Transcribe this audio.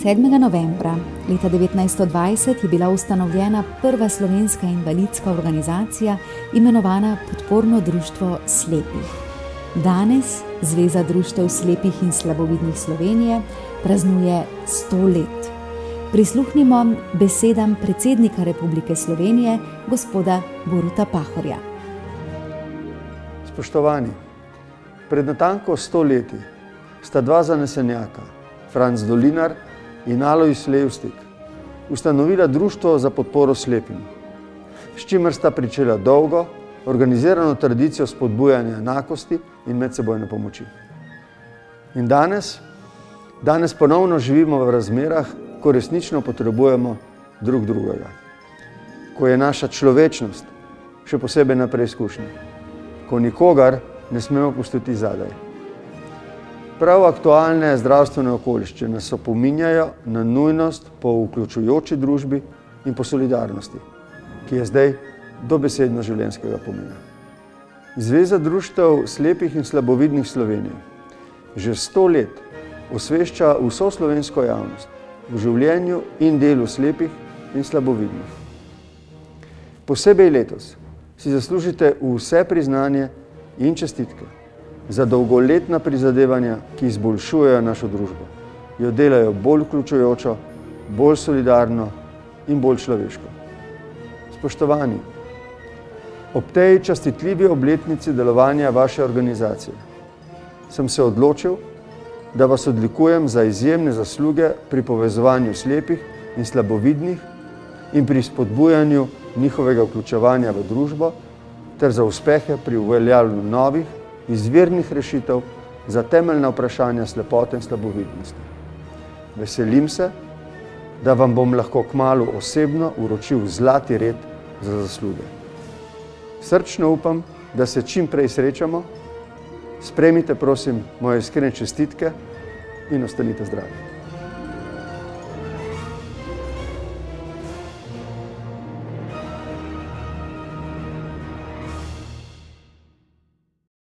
7. novembra leta 1920 je bila ustanovljena prva slovenska invalidska organizacija, imenovana Podporno društvo slepih. Danes Zveza društev slepih in slabovidnih Slovenije praznuje 100 let. Prisluhnimo besedam predsednika Republike Slovenije, gospoda Boruta Pahorja. Spoštovani, pred natanko 100 leti sta dva zanesenjaka, Franc Dolinar in Alojz Levstik, ustanovila Društvo za podporo slepim, s čimer sta pričela dolgo, organizirano tradicijo spodbujanja enakosti in medsebojne pomoči. In danes ponovno živimo v razmerah, ko resnično potrebujemo drug drugega, ko je naša človečnost še posebej na preizkušnji, ko nikogar ne smemo pustiti zadaj. Prav aktualne zdravstvene okoliščine nas opominjajo na nujnost po vključujoči družbi in po solidarnosti, ki je zdaj dobesedno življenjskega pomena. Zveza društev slepih in slabovidnih Slovenije že 100 let osvešča vso slovensko javnost v življenju in delu slepih in slabovidnih. Posebej letos si zaslužite vse priznanje in čestitke za dolgoletna prizadevanja, ki izboljšujejo našo družbo, jo delajo bolj vključujočo, bolj solidarno in bolj človeško. Spoštovani, ob tej častitljivi obletnici delovanja vaše organizacije sem se odločil, da vas odlikujem za izjemne zasluge pri povezovanju slepih in slabovidnih in pri spodbujanju njihovega vključevanja v družbo ter za uspehe pri uveljavljanju novih, izvirnih rešitev za temeljna vprašanja slepote in slabovidnosti. Veselim se, da vam bom lahko kmalu osebno vročil zlati red za zasluge. Srčno upam, da se čim prej srečamo. Sprejmite, prosim, moje iskrene čestitke in ostanite zdravi.